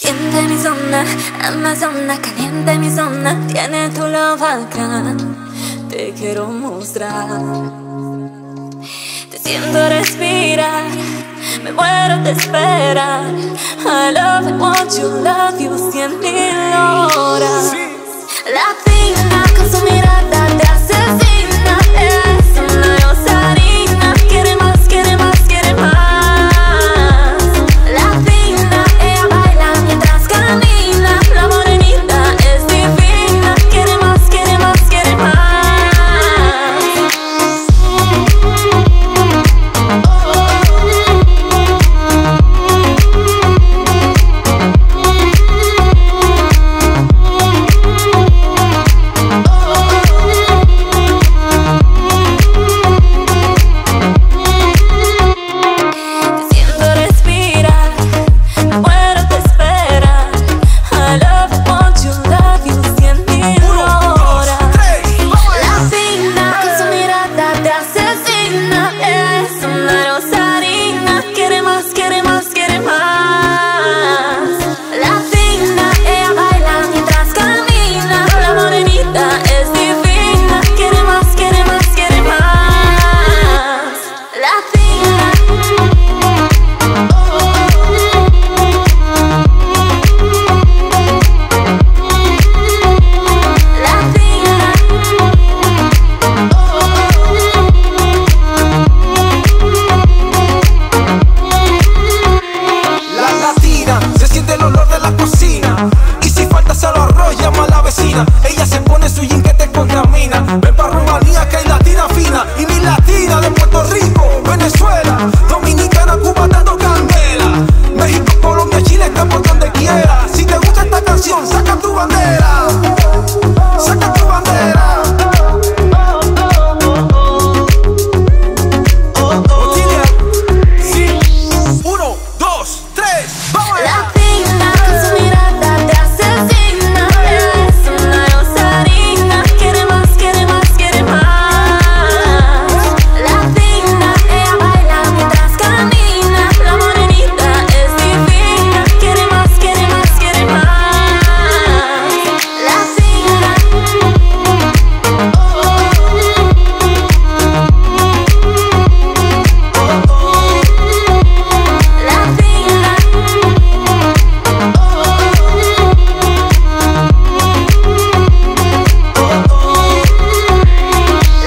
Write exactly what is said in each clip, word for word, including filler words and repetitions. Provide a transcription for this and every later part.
Siente mi zona, Amazona, caliente mi zona. Tiene tu love acá, te quiero mostrar. Te siento respirar, me muero de esperar. I love it, want you, love you, cien mil horas. Latina, con su mirada te asesina. Es una rosarina, quiere más, quiere más, quiere más. Latina, ella baila mientras camina. La morenita es divina, quiere más, quiere más, quiere más. Ella se pone su jean que te contamina. Ven pa' Rumanía que hay latina fina. Y mi latina de Puerto Rico, Venezuela, Dominicana, Cuba dando candela. México, Colombia, Chile, estamos donde quiera. Si te gusta esta canción, saca tu bandera. Saca tu bandera. Otilia, sí. Uno, dos, tres, vamos allá. Latina, con su mirada te asesina.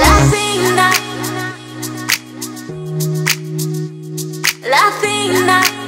Latina.